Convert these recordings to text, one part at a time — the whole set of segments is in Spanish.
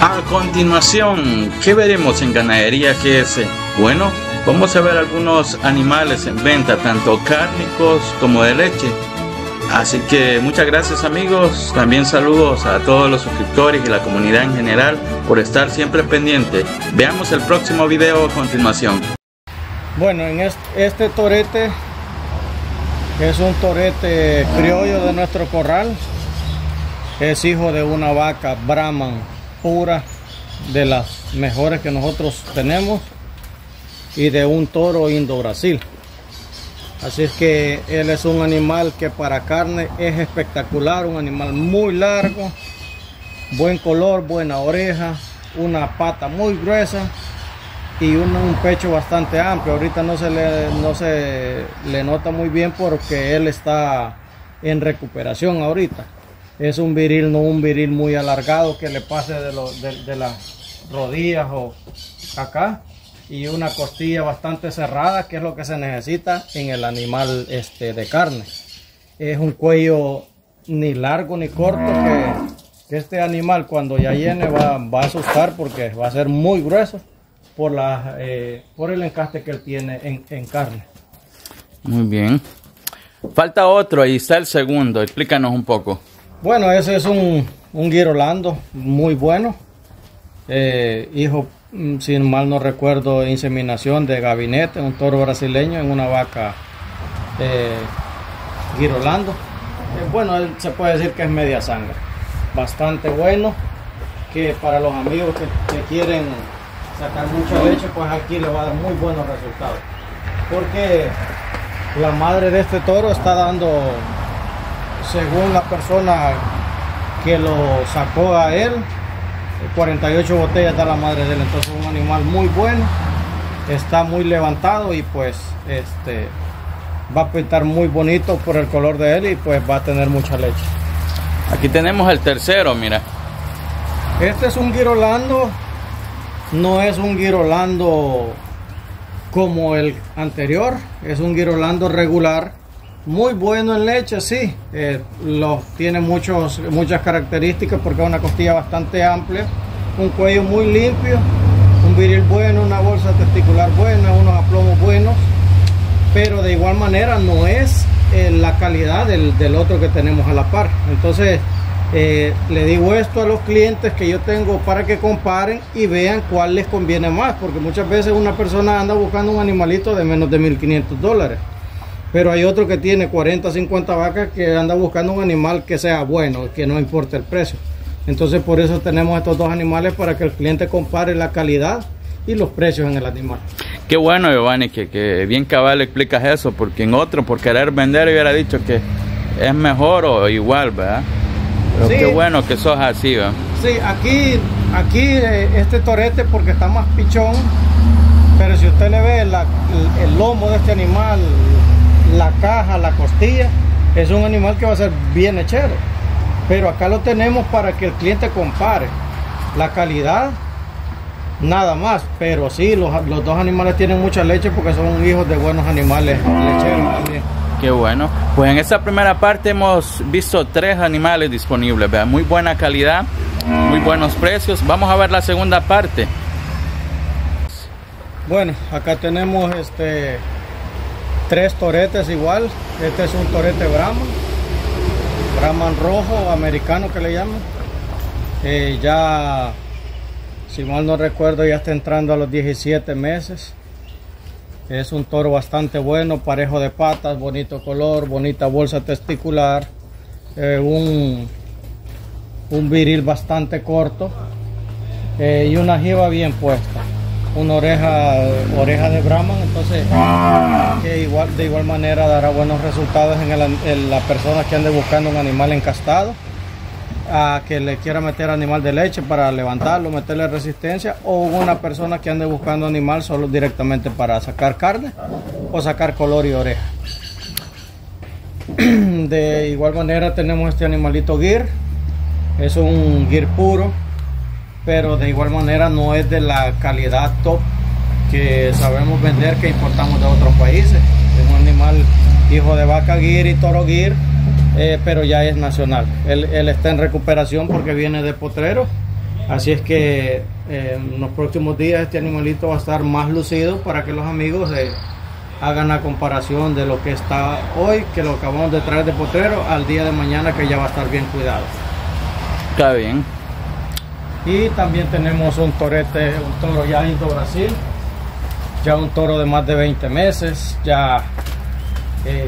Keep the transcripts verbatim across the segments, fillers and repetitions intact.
A continuación, ¿qué veremos en Ganadería G S? Bueno, vamos a ver algunos animales en venta, tanto cárnicos como de leche. Así que muchas gracias amigos, también saludos a todos los suscriptores y la comunidad en general por estar siempre pendiente. Veamos el próximo video a continuación. Bueno, en este, este torete es un torete criollo de nuestro corral. Es hijo de una vaca Brahman pura, de las mejores que nosotros tenemos, y de un toro Indo Brasil. Así es que él es un animal que para carne es espectacular, un animal muy largo, buen color, buena oreja, una pata muy gruesa y un, un pecho bastante amplio. Ahorita no se, le, no se le nota muy bien porque él está en recuperación ahorita. Es un viril, no un viril muy alargado que le pase de, lo, de, de las rodillas o acá, y una costilla bastante cerrada, que es lo que se necesita en el animal este de carne. Es un cuello ni largo ni corto, que, que este animal cuando ya llene va, va a asustar porque va a ser muy grueso por, la, eh, por el encaste que él tiene en, en carne. Muy bien. Falta otro, ahí está el segundo, explícanos un poco. Bueno, ese es un, un Girolando muy bueno, eh, hijo, si mal no recuerdo, inseminación de gabinete, un toro brasileño en una vaca eh, Girolando. Eh, bueno, él se puede decir que es media sangre, bastante bueno, que para los amigos que, que quieren sacar mucha leche, pues aquí le va a dar muy buenos resultados, porque la madre de este toro está dando, según la persona que lo sacó a él, cuarenta y ocho botellas da la madre de él. Entonces un animal muy bueno, está muy levantado y pues este va a pintar muy bonito por el color de él y pues va a tener mucha leche. Aquí tenemos el tercero, mira. Este es un Girolando, no es un Girolando como el anterior, es un Girolando regular, muy bueno en leche, sí, eh, lo, tiene muchos, muchas características porque es una costilla bastante amplia, un cuello muy limpio, un viril bueno, una bolsa testicular buena, unos aplomos buenos, pero de igual manera no es eh, la calidad del, del otro que tenemos a la par. Entonces eh, le digo esto a los clientes que yo tengo para que comparen y vean cuál les conviene más, porque muchas veces una persona anda buscando un animalito de menos de mil quinientos dólares. Pero hay otro que tiene cuarenta, cincuenta vacas que anda buscando un animal que sea bueno, que no importe el precio. Entonces por eso tenemos estos dos animales, para que el cliente compare la calidad y los precios en el animal. Qué bueno, Giovanni, que, que bien cabal explicas eso, porque en otro, por querer vender, hubiera dicho que es mejor o igual, ¿verdad? Pero sí, qué bueno que sos así, ¿verdad? Sí, aquí, aquí eh, este torete porque está más pichón, pero si usted le ve la, el, el lomo de este animal, la caja, la costilla, es un animal que va a ser bien hechero. Pero acá lo tenemos para que el cliente compare la calidad, nada más. Pero sí, los, los dos animales tienen mucha leche porque son hijos de buenos animales lecheros también. Qué bueno. Pues en esta primera parte hemos visto tres animales disponibles, ¿verdad? Muy buena calidad, muy buenos precios. Vamos a ver la segunda parte. Bueno, acá tenemos este tres toretes igual. Este es un torete Brahman, Brahman rojo, americano que le llaman. Eh, ya, si mal no recuerdo, ya está entrando a los diecisiete meses. Es un toro bastante bueno, parejo de patas, bonito color, bonita bolsa testicular, eh, un, un viril bastante corto eh, y una jiba bien puesta. Una oreja, oreja de Brahman, entonces que igual, de igual manera dará buenos resultados en, el, en la persona que ande buscando un animal encastado, a que le quiera meter animal de leche para levantarlo, meterle resistencia, o una persona que ande buscando animal solo directamente para sacar carne o sacar color y oreja. De igual manera tenemos este animalito Gir, es un Gir puro, pero de igual manera no es de la calidad top que sabemos vender, que importamos de otros países. Es un animal hijo de vaca Gir y toro Gir, eh, pero ya es nacional. Él, él está en recuperación porque viene de potrero Así es que eh, en los próximos días este animalito va a estar más lucido para que los amigos eh, hagan la comparación de lo que está hoy, que lo acabamos de traer de potrero, al día de mañana, que ya va a estar bien cuidado. Está bien. Y también tenemos un torete, un toro ya Indo Brasil, ya un toro de más de veinte meses, ya eh,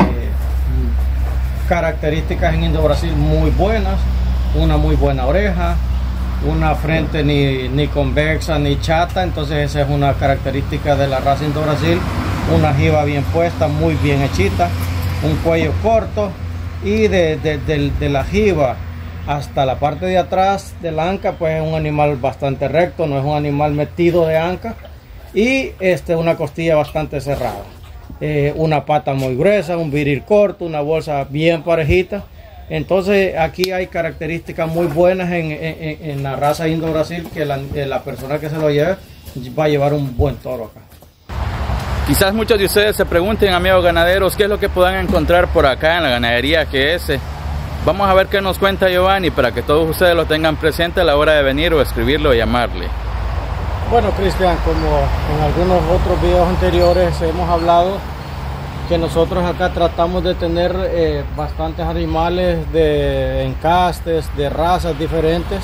características en Indo Brasil muy buenas, una muy buena oreja, una frente ni, ni convexa ni chata, entonces esa es una característica de la raza Indo Brasil, una jiba bien puesta, muy bien hechita, un cuello corto, y de, de, de, de la jiba hasta la parte de atrás de la anca, pues es un animal bastante recto, no es un animal metido de anca, y este, una costilla bastante cerrada, eh, una pata muy gruesa, un viril corto, una bolsa bien parejita. Entonces aquí hay características muy buenas en, en, en la raza Indo Brasil, que la, la persona que se lo lleve va a llevar un buen toro acá. Quizás muchos de ustedes se pregunten, amigos ganaderos, qué es lo que puedan encontrar por acá en la ganadería G S. Vamos a ver qué nos cuenta Giovanni para que todos ustedes lo tengan presente a la hora de venir o escribirle o llamarle. Bueno, Cristian, como en algunos otros videos anteriores hemos hablado, que nosotros acá tratamos de tener eh, bastantes animales de encastes, de razas diferentes,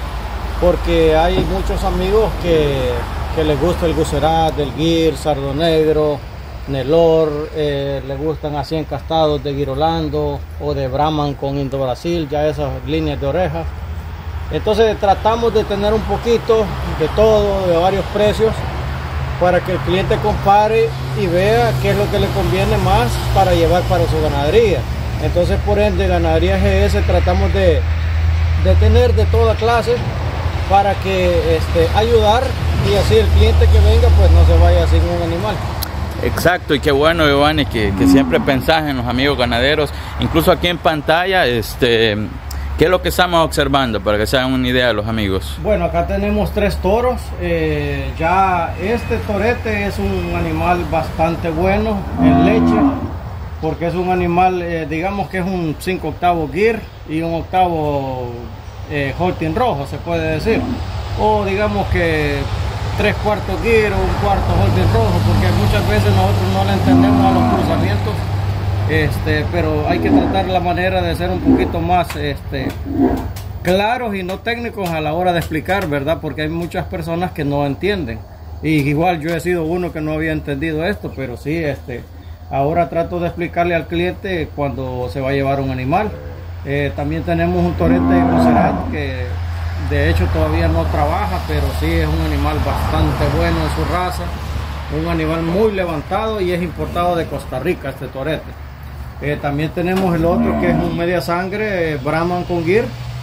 porque hay muchos amigos que, que les gusta el Gucerat, el Gir, Sardo Negro, Nelor, eh, les gustan así encastados de Girolando o de Brahman con Indo Brasil, ya esas líneas de orejas. Entonces tratamos de tener un poquito de todo, de varios precios, para que el cliente compare y vea qué es lo que le conviene más para llevar para su ganadería. Entonces, por ende, Ganadería G S tratamos de, de tener de toda clase para que este, ayudar, y así el cliente que venga pues no se vaya sin un animal. Exacto, y qué bueno, Giovanni, que, que siempre pensás en los amigos ganaderos. Incluso aquí en pantalla, este, ¿qué es lo que estamos observando para que se hagan una idea de los amigos? Bueno, acá tenemos tres toros. Eh, ya este torete es un animal bastante bueno en leche, porque es un animal, eh, digamos que es un cinco octavo Gir y un octavo eh, Holstein rojo, se puede decir, o digamos que tres cuartos Gir o un cuarto Holstein rojo, porque muchas veces nosotros no le entendemos a los cruzamientos. Este, pero hay que tratar la manera de ser un poquito más este, claros y no técnicos a la hora de explicar, ¿verdad? Porque hay muchas personas que no entienden. Y igual yo he sido uno que no había entendido esto, pero sí, este, ahora trato de explicarle al cliente cuando se va a llevar un animal. Eh, también tenemos un torete de Gucerat que de hecho todavía no trabaja, pero sí es un animal bastante bueno en su raza. Un animal muy levantado y es importado de Costa Rica este torete. Eh, también tenemos el otro que es un media sangre, eh, Brahman con Gir,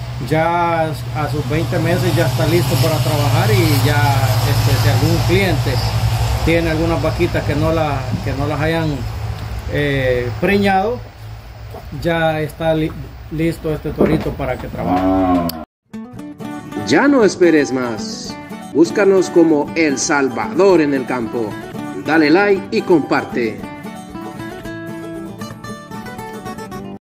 ya a sus veinte meses ya está listo para trabajar, y ya este, si algún cliente tiene algunas vaquitas que no, la, que no las hayan eh, preñado, ya está li listo este torito para que trabaje. Ya no esperes más, búscanos como El Salvador en el campo, dale like y comparte.